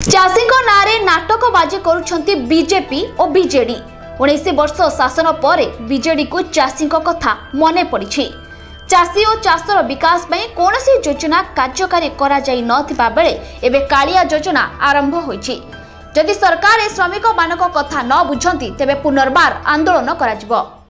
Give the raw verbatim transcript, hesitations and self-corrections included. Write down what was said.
चाषी नारे नाटकबाजी करुछंती बीजेपी और बीजेडी। उन्नीस वर्ष शासन पर बीजेडी को चाषी कथा मने पड़ी। चाषी और चाषर विकास में कौन योजना कार्यकारी करा जाई नथिबा बेले एबे कालिया योजना आरंभ होईछि। जदि सरकार ए श्रमिक मानक कथा न बुझंती तेबे पुनर्बार आंदोलन कराजिबो।